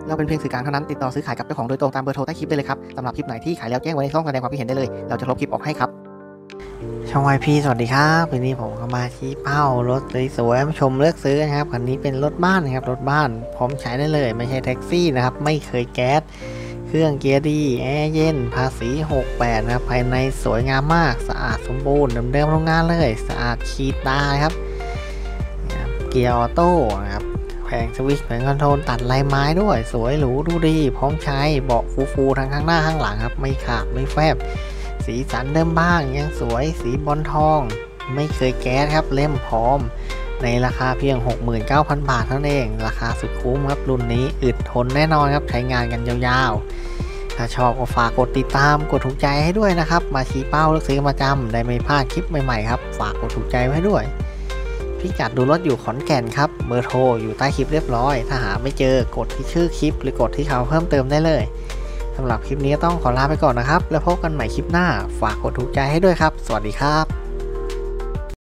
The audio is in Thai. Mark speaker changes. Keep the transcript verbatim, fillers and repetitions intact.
Speaker 1: เราเป็นเพียงสื่อกลางเท่านั้นติดต่อซื้อขายกับเจ้าของโดยตรงตามเบอร์โทรใต้คลิปได้เลยครับสำหรับคลิปไหนที่ขายแล้วแจ้งไว้ในช่องแสดงความคิดเห็นได้เลยเราจะลบคลิปออกให้ครับช่องวายพีสวัสดีครับวันนี้ผมก็มาชี้เป้ารถสวยๆมาชมเลือกซื้อนะครับคันนี้เป็นรถบ้านนะครับรถบ้านพร้อมใช้ได้เลยไม่ใช่แท็กซี่นะครับไม่เคยแก๊สเครื่องเกียร์ดีแอร์เย็นภาษีหกสิบแปดนะครับภายในสวยงามมากสะอาดสมบูรณ์เดิมๆโรงงานเลยสะอาดขีดตาครับเกียร์ออโต้นะครับแผงสวิตช์แผงคอนโทรลตัดลายไม้ด้วยสวยหรูดูดีพร้อมใช้เบาะฟูๆทั้งข้างหน้าข้างหลังครับไม่ขาดไม่แฟบสีสันเดิมบ้างยังสวยสีบอลทองไม่เคยแก๊สครับเล่มพร้อมในราคาเพียง หกหมื่นเก้าพัน บาทเท่านั้นเองราคาสุดคุ้มครับรุ่นนี้อึดทนแน่นอนครับใช้งานกันยาวๆถ้าชอบก็ฝากกดติดตามกดถูกใจให้ด้วยนะครับมาชี้เป้าเลือกซื้อมาจำได้ไม่พลาดคลิปใหม่ๆครับฝากกดถูกใจไว้ด้วยพิกัดดูรถอยู่ขอนแก่นครับเบอร์โทรอยู่ใต้คลิปเรียบร้อยถ้าหาไม่เจอกดที่ชื่อคลิปหรือกดที่เขาเพิ่มเติมได้เลยสำหรับคลิปนี้ต้องขอลาไปก่อนนะครับแล้วพบกันใหม่คลิปหน้าฝากกดถูกใจให้ด้วยครับสวัสดีครับ